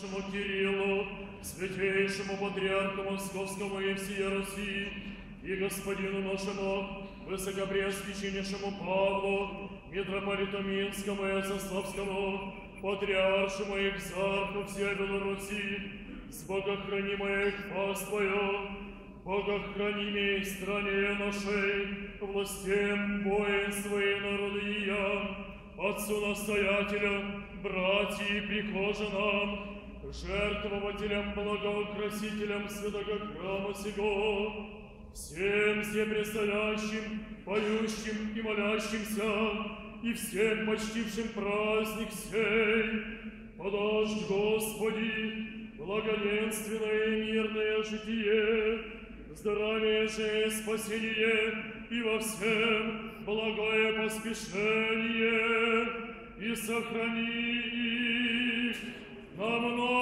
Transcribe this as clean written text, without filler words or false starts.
нашему Кириллу, святейшему патриарху Московскому и всея Руси, и господину нашему высокопреосвященнейшему Павлу, митрополиту Минскому и Заславскому, патриаршему и экзарху всей Белоруссии, с богохранимой паствою, богохранимей стране нашей, властям воинства и народа ее, отцу-настоятелю, братьям и прихожанам, жертвователям, благоукрасителям святого храма сего, всем всепредстоящим, поющим и молящимся, и всем почтившим праздник сей, подашь, Господи, благоденственное и мирное житие, здравие же, спасение и во всем благое поспешение, и сохрани их на много